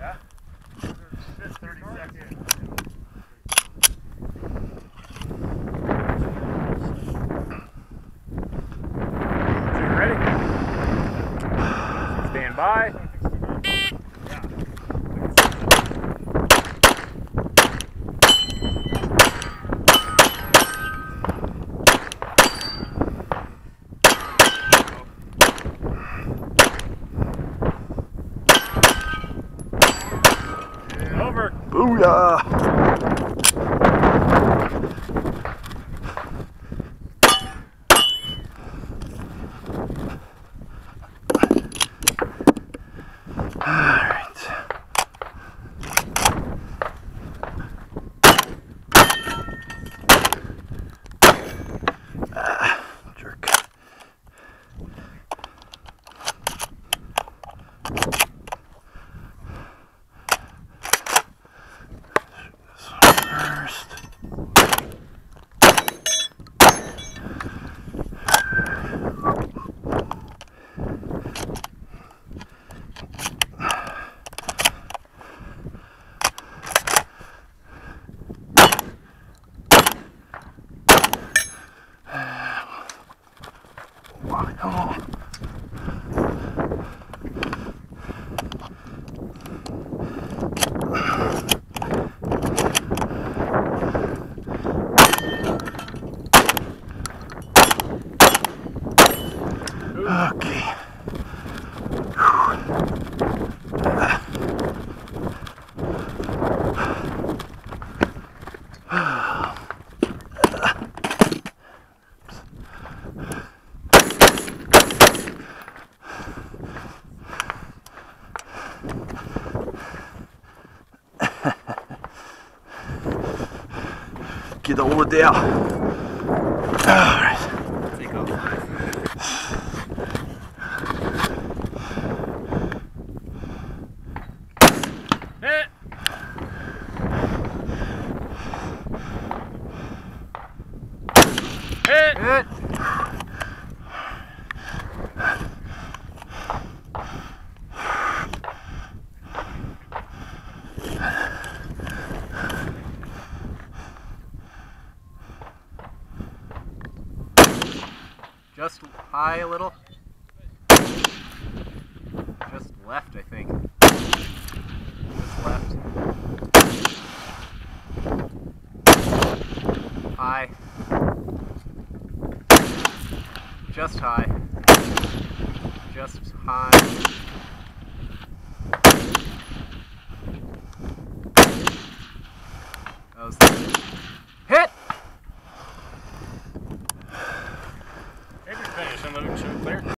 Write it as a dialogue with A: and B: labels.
A: Yeah? Just 30 seconds. So you ready? Stand by. Over.
B: Booyah! Okay. Get over there. Alright.
A: Take off. Hit! Hit! Hit! Just high a little. Just left, I think. Just left. High. Just high. Just high. That was hit! Maybe finish. I'm looking clear.